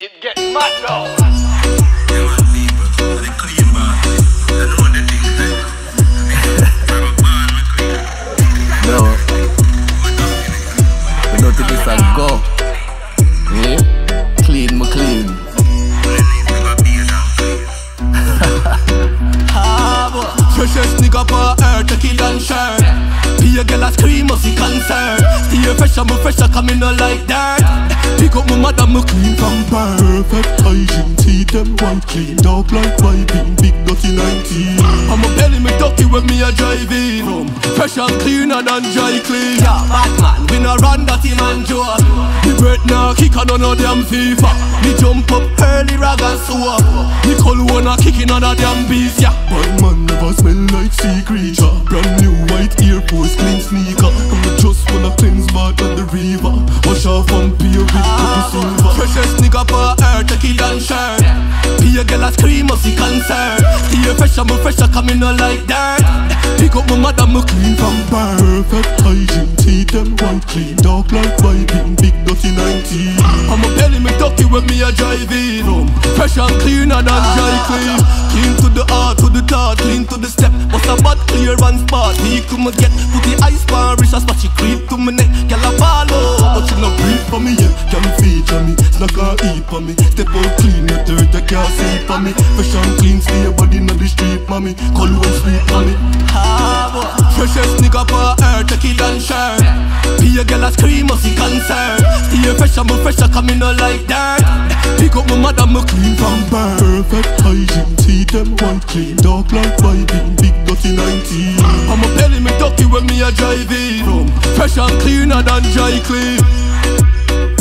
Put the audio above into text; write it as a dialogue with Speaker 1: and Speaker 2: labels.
Speaker 1: It gets mad now.
Speaker 2: Yeah, man, people, they clean back. They know the things they grab a band, me clean.
Speaker 3: No, we don't take this and go. Clean, me clean.
Speaker 4: Freshest nigga per earth, take it and share. Be a girl a scream, must be concerned. Stay fresher, me fresher, coming no like that. Pick up my mother, me clean from perfect hygiene. Teeth them white clean, dark like piping, big dirty 19. I'm a belly, me ducky when me a driving. Fresh and cleaner than dry clean. Yeah, Batman, we no run dirty man Joe. The breath now kick on no damn FIFA. Me jump up early, rag and soap. Me call one a kicking on a damn beast, yeah. Bad man never smell like sea creature. Brand new white Air Force clean sneaker. I'm just wanna cleanse bath at the river. Wash off and pay with the silver. Freshest nigga per earth, take it and share. Be a girl a scream, must be concerned. Stay fresher, me fresher, coming no like that. Pick up my mother, me clean from perfect hygiene. Teeth them white clean, dark like piping, big dirty 19. I'm a belly, me ducky when me a driving. Fresh and cleaner than dry clean. Clean to the heart, to the thought, clean to the step. What's a bad clear and spot? He come get put the ice bar, rich as she creep to me neck. Girl a follow, but she no breathe for me yet. Can feature me, snack and eat for me. Step out clean, the dirt they can't see for me. Fresh and clean, stay your body in the street, mommy. Call one sweet mommy. Freshest nigga per earth, take it and share. Be a girl a scream, must be concerned. Stay fresher, me fresher, coming no like that. Pick up my mother, me clean from perfect hygiene. Teeth them white clean, dark like piping, big dirty 19. I'm a belly, me ducky when me a driving. Fresh and cleaner than dry clean.